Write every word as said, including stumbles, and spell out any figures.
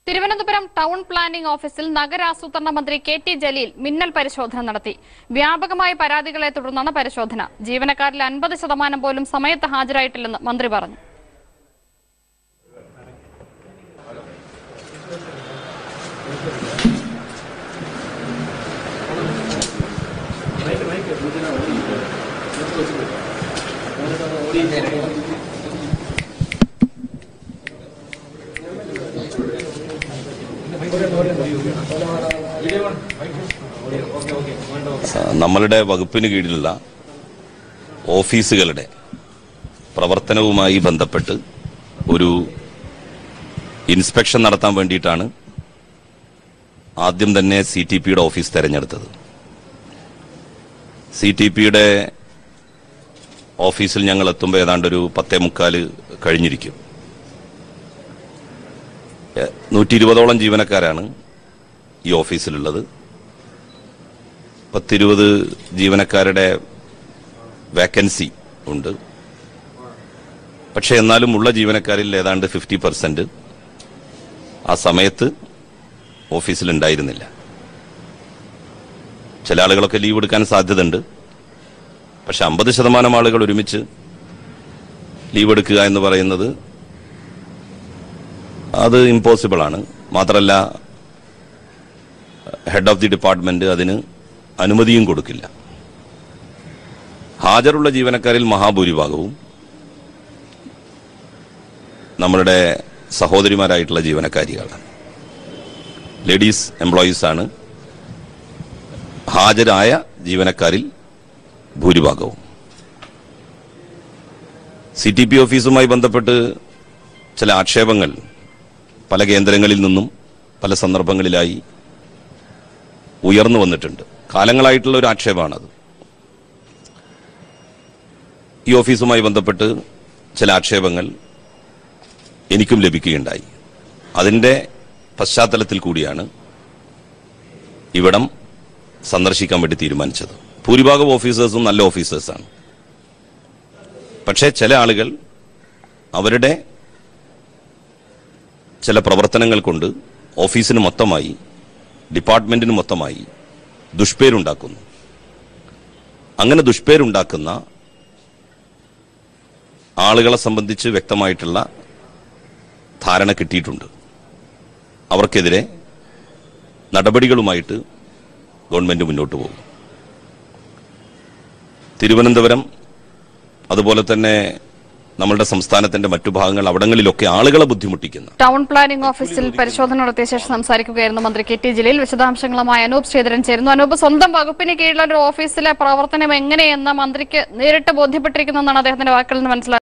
Thiruvananthapuram town planning ഓഫീസിൽ നഗരാസൂത്രണ മന്ത്രി K T Jaleel മിന്നൽ പരിശോധന നടത്തി. വ്യാപകമായ പരാതികളെ തുടർന്നാണ് പരിശോധന. ജീവനക്കാരിൽ അൻപത് ശതമാനം പോലും സമയത്ത് ഹാജരായിട്ടില്ലെന്ന് മന്ത്രി പറഞ്ഞു. നമ്മളുടെ വകുപ്പിന് കീഴിലുള്ള ഓഫീസുകളുടെ പ്രവർത്തനവുമായി ബന്ധപ്പെട്ട് ഒരു ഇൻസ്പെക്ഷൻ നടത്താൻ വേണ്ടിയിട്ടാണ് ആദ്യം തന്നെ സി ടി പിയുടെ ഓഫീസ് തെരഞ്ഞെടുത്തത്. സി ടി പിയുടെ ഓഫീസിൽ ഞങ്ങൾ എത്തുമ്പോൾ ഏതാണ്ട് ഒരു പത്തേ മുക്കാല് കഴിഞ്ഞിരിക്കും. നൂറ്റി ഇരുപതോളം ജീവനക്കാരാണ് ഈ ഓഫീസിലുള്ളത്. പത്തിരുപത് ജീവനക്കാരുടെ വേക്കൻസി ഉണ്ട്. പക്ഷെ എന്നാലും ഉള്ള ജീവനക്കാരിൽ ഏതാണ്ട് ഫിഫ്റ്റി പെർസെന്റ് ആ സമയത്ത് ഓഫീസിലുണ്ടായിരുന്നില്ല. ചില ആളുകളൊക്കെ ലീവ് എടുക്കാൻ സാധ്യതയുണ്ട്. പക്ഷെ അമ്പത് ശതമാനം ആളുകൾ ഒരുമിച്ച് ലീവ് എടുക്കുക എന്ന് പറയുന്നത് അത് ഇമ്പോസിബിൾ ആണ്. മാത്രമല്ല, ഹെഡ് ഓഫ് ദി ഡിപ്പാർട്ട്മെന്റ് അതിന് അനുമതിയും കൊടുക്കില്ല. ഹാജരുള്ള ജീവനക്കാരിൽ മഹാഭൂരിഭാഗവും നമ്മളുടെ സഹോദരിമാരായിട്ടുള്ള ജീവനക്കാരികളാണ്. ലേഡീസ് എംപ്ലോയീസ് ആണ് ഹാജരായ ജീവനക്കാരിൽ ഭൂരിഭാഗവും. സി ടി പി ഓഫീസുമായി ബന്ധപ്പെട്ട് ചില ആക്ഷേപങ്ങൾ പല കേന്ദ്രങ്ങളിൽ നിന്നും പല സന്ദർഭങ്ങളിലായി ഉയർന്നു വന്നിട്ടുണ്ട്. കാലങ്ങളായിട്ടുള്ള ഒരു ആക്ഷേപമാണത്. ഈ ഓഫീസുമായി ബന്ധപ്പെട്ട് ചില ആക്ഷേപങ്ങൾ എനിക്കും ലഭിക്കുകയുണ്ടായി. അതിന്റെ പശ്ചാത്തലത്തിൽ കൂടിയാണ് ഇവിടം സന്ദർശിക്കാൻ വേണ്ടി തീരുമാനിച്ചത്. ഭൂരിഭാഗം ഓഫീസേഴ്സും നല്ല ഓഫീസേഴ്സാണ്. പക്ഷേ ചില ആളുകൾ അവരുടെ ചില പ്രവർത്തനങ്ങൾ കൊണ്ട് ഓഫീസിന് മൊത്തമായി, ഡിപ്പാർട്ട്മെന്റിന് മൊത്തമായി ദുഷ്പേരുണ്ടാക്കുന്നു. അങ്ങനെ ദുഷ്പേരുണ്ടാക്കുന്ന ആളുകളെ സംബന്ധിച്ച് വ്യക്തമായിട്ടുള്ള ധാരണ കിട്ടിയിട്ടുണ്ട്. അവർക്കെതിരെ നടപടികളുമായിട്ട് ഗവൺമെന്റ് മുന്നോട്ട് പോകും. തിരുവനന്തപുരം അതുപോലെ തന്നെ നമ്മളുടെ സംസ്ഥാനത്തിന്റെ മറ്റു ഭാഗങ്ങൾ, അവിടങ്ങളിലൊക്കെ ആളുകളെ ബുദ്ധിമുട്ടിക്കുന്ന ടൗൺ പ്ലാനിംഗ് ഓഫീസിൽ പരിശോധന നടത്തിയ ശേഷം സംസാരിക്കുകയായിരുന്നു മന്ത്രി കെ ടി ജലീൽ. വിശദാംശങ്ങളുമായി അനൂപ് ശ്രീധരൻ ചേരുന്നു. അനൂപ്, സ്വന്തം വകുപ്പിന് കീഴിലുള്ള ഒരു ഓഫീസിലെ പ്രവർത്തനം എങ്ങനെയെന്ന് മന്ത്രിക്ക് നേരിട്ട് ബോധ്യപ്പെട്ടിരിക്കുന്നതെന്നാണ് അദ്ദേഹത്തിന്റെ വാക്കുകളിൽ നിന്ന് മനസ്സിലാക്കുന്നത്.